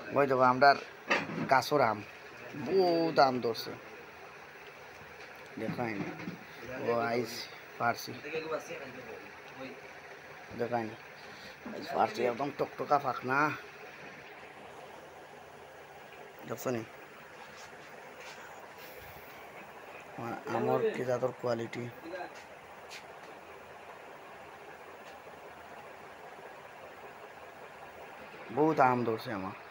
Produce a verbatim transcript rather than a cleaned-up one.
ওই দেখো আমরা গাছর আম বহুত আম ধরছে দেখায়নি ও আইস পারছি দেখায়নি পারছি একদম টকটকা ফাঁক না দেখছো নি আমার কি জাতর কোয়ালিটি বহুত আম ধরছে আমার